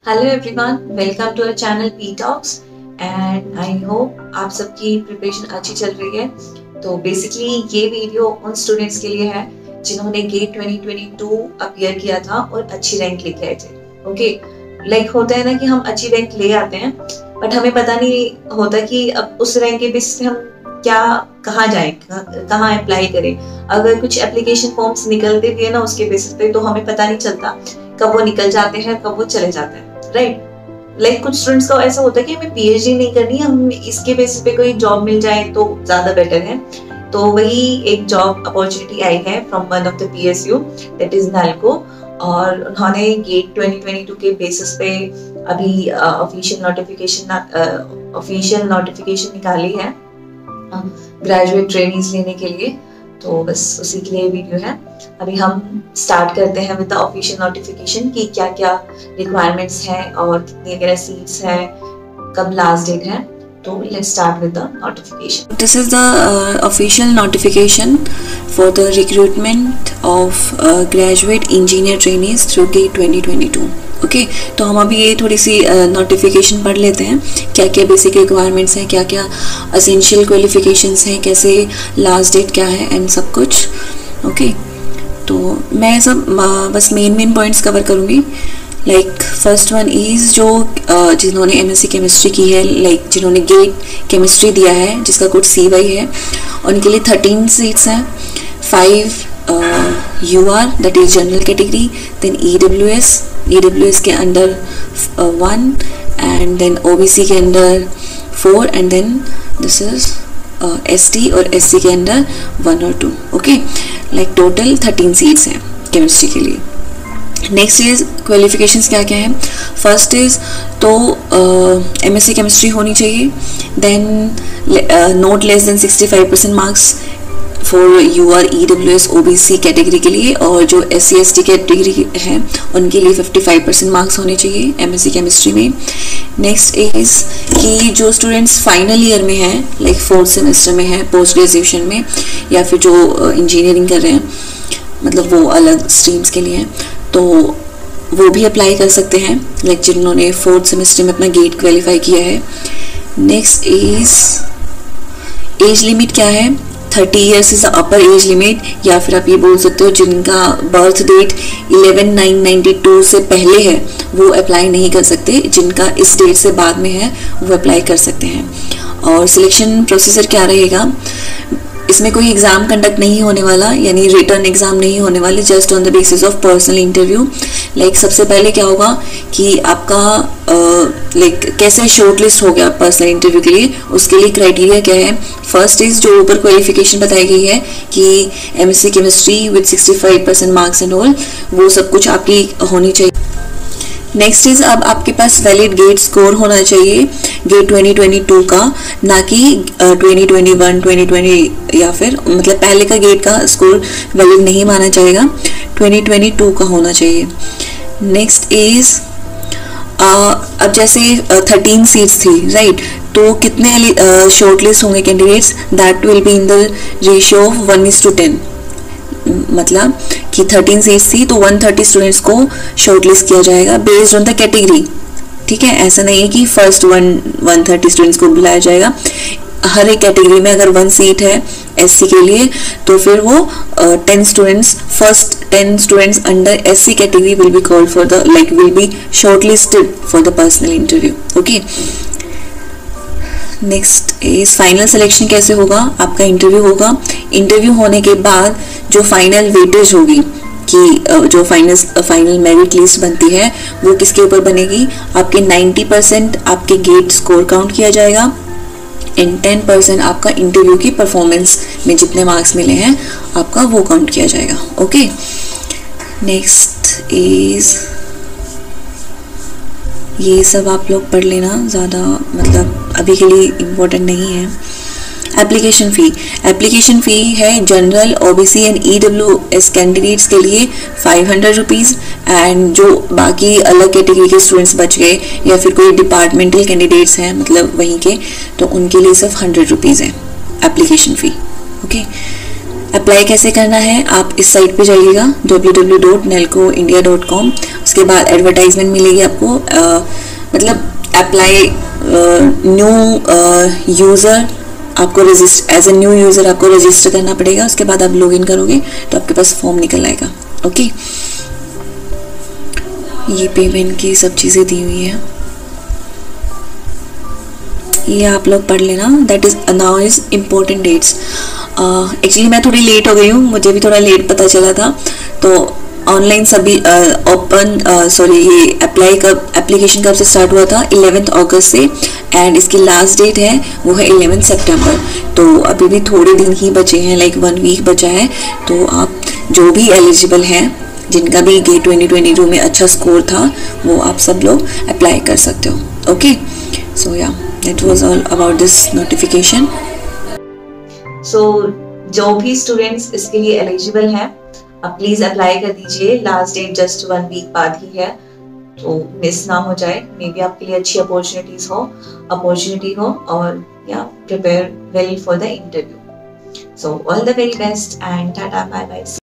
Hello everyone, welcome to our channel P talks and I hope आप सबकी preparation अच्छी चल रही है। तो बेसिकली ये वीडियो उन स्टूडेंट्स के लिए है जिन्होंने गेट 2022 अपीयर किया था और अच्छी रैंक लेके आए थे। ओके, लाइक होता है ना कि हम अच्छी रैंक ले आते हैं बट हमें पता नहीं होता कि अब उस रैंक के बेसिस पे हम कहाँ जाएं, कहाँ अप्लाई करें। अगर कुछ एप्लीकेशन फॉर्म्स निकलते भी है ना उसके बेसिस पे, तो हमें पता नहीं चलता कब वो निकल जाते हैं कब वो चले जाते हैं, राइट। लाइक कुछ स्टूडेंट्स का ऐसा होता है कि हमें पीएचडी नहीं करनी, हम इसके बेसिस पे कोई जॉब मिल जाए तो ज्यादा बेटर है। तो वही एक जॉब अपॉर्चुनिटी आई है from one of the PSU, that is NALCO, और उन्होंने गेट 2022 के बेसिस पे अभी ऑफिशियल नोटिफिकेशन निकाली है ग्रेजुएट ट्रेनीज लेने के लिए। तो बस उसी के लिए वीडियो है। अभी हम स्टार्ट करते हैं विद द ऑफिशियल नोटिफिकेशन कि क्या क्या रिक्वायरमेंट्स हैं और कितनी वगैरह सीट्स हैं, कब लास्ट डेट है। तो let's start with the notification. This is the official notification for the recruitment of graduate engineer trainees through GATE 2022. Okay, तो हम अभी ये थोड़ी सी नोटिफिकेशन पढ़ लेते हैं, क्या क्या बेसिक रिक्वायरमेंट्स हैं, क्या क्या असेंशियल क्वालिफिकेशंस हैं, कैसे लास्ट डेट क्या है एंड सब कुछ। ओके, तो मैं सब बस मेन पॉइंट्स कवर करूँगी। लाइक फर्स्ट वन इज़ जो जिन्होंने एमएससी केमिस्ट्री की है, लाइक जिन्होंने गेट केमिस्ट्री दिया है जिसका कोड CY है, उनके लिए 13 सीट्स हैं। 5 UR that is general category, then EWS के अंडर 1 एंड देन OBC के under 4 and then this is ST और SC के अंडर 1 और 2। ओके, लाइक टोटल 13 सीट्स हैं केमिस्ट्री के लिए। नेक्स्ट इज क्वालिफिकेशंस क्या क्या हैं। फर्स्ट इज तो MSc केमिस्ट्री होनी चाहिए, then not less than 65% marks for UR EWS OBC category के लिए, और जो SC ST कैटेगरी है उनके लिए 55% मार्क्स होने चाहिए MSc केमिस्ट्री में। नेक्स्ट इज कि जो स्टूडेंट्स फाइनल ईयर में हैं, लाइक 4th सेमेस्टर में है पोस्ट ग्रेजुएशन में, या फिर जो इंजीनियरिंग कर रहे हैं, मतलब वो अलग स्ट्रीम्स के लिए हैं, तो वो भी अप्लाई कर सकते हैं, लाइक जिन्होंने 4th सेमेस्टर में अपना गेट क्वालिफाई किया है। नेक्स्ट इज एज लिमिट क्या है। 30 years is the upper age limit, या फिर आप ये बोल सकते हो जिनका बर्थ डेट 11/9/92 से पहले है वो अप्लाई नहीं कर सकते, जिनका इस डेट से बाद में है वो अप्लाई कर सकते हैं। और सिलेक्शन प्रोसीजर क्या रहेगा, इसमें कोई एग्जाम कंडक्ट नहीं होने वाला, यानी रिटर्न एग्जाम नहीं होने वाले, just on the basis of personal interview. Like सबसे पहले क्या होगा कि आपका लाइक कैसे शॉर्टलिस्ट हो गया पर्सनल इंटरव्यू के लिए, उसके लिए क्राइटेरिया क्या है। फर्स्ट इज जो ऊपर क्वालिफिकेशन बताई गई है कि MSc chemistry with 65% marks and all, वो सब कुछ आपकी होनी चाहिए। नेक्स्ट इज अब आपके पास वैलिड गेट स्कोर होना चाहिए गेट 2022 का, ना कि 2021 2020, या फिर मतलब पहले का गेट का स्कोर वैलिड नहीं माना जाएगा, 2022 का होना चाहिए। नेक्स्ट इज अब जैसे 13 सीट्स थी, राइट, तो कितने शॉर्टलिस्ट होंगे candidates, that will be in the ratio of 1:10। मतलब कि 13 सीट्स थी तो 130 स्टूडेंट्स को शॉर्टलिस्ट किया जाएगा बेस्ड ऑन द कैटेगरी। ठीक है, ऐसा नहीं है कि फर्स्ट 130 स्टूडेंट्स को बुलाया जाएगा। हर एक कैटेगरी में अगर 1 सीट है SC के लिए, तो फिर वो 10 students, first 10 students under SC category will be called for the will be shortlisted for the personal interview. Okay, next is final selection कैसे होगा। आपका इंटरव्यू होगा, इंटरव्यू होने के बाद जो फाइनल वेटेज होगी कि जो फाइनल मेरिट लिस्ट बनती है वो किसके ऊपर बनेगी, आपके 90% आपके गेट स्कोर काउंट किया जाएगा एंड 10% आपका इंटरव्यू की परफॉर्मेंस में जितने मार्क्स मिले हैं आपका वो काउंट किया जाएगा। ओके, नेक्स्ट इज ये सब आप लोग पढ़ लेना, ज़्यादा मतलब अभी के लिए इम्पोर्टेंट नहीं है। एप्लीकेशन फ़ी है general OBC and EWS candidates के लिए 500 रुपीज़, एंड जो बाकी अलग कैटेगरी के स्टूडेंट्स बच गए या फिर कोई डिपार्टमेंटल कैंडिडेट्स हैं मतलब वहीं के, तो उनके लिए सिर्फ 100 रुपीज़ है एप्लीकेशन फ़ी। ओके, अप्लाई कैसे करना है, आप इस साइट पे जाइएगा www.nelcoindia.com। उसके बाद एडवर्टाइजमेंट मिलेगी आपको, मतलब अप्लाई न्यू यूज़र, आपको register as a new user आपको रजिस्टर करना पड़ेगा। उसके बाद आप लॉगिन करोगे तो आपके पास फॉर्म निकल आएगा। ओके, ये पेमेंट की सब चीज़ें दी हुई है, ये आप लोग पढ़ लेना। That is now is important dates. Actually मैं थोड़ी लेट हो गई हूँ, मुझे भी थोड़ा लेट पता चला था। तो ऑनलाइन सभी ये एप्लीकेशन कब से स्टार्ट हुआ था, 11 अगस्त से, एंड इसकी लास्ट डेट है वो है 11 सितंबर। तो अभी भी थोड़े दिन ही बचे हैं, लाइक 1 वीक बचा है। तो आप जो भी एलिजिबल हैं, जिनका भी गेट 2022 में अच्छा स्कोर था, वो आप सब लोग अप्लाई कर सकते हो। Okay, so yeah that was all about this notification. So जो भी स्टूडेंट्स इसके लिए एलिजिबल हैं, आप प्लीज अप्लाई कर दीजिए। लास्ट डेट जस्ट 1 वीक बाद ही है, तो मिस ना हो जाए। मे बी आपके लिए अच्छी अपॉर्चुनिटी हो और या prepare well for the interview. So all the very best and tata bye bye.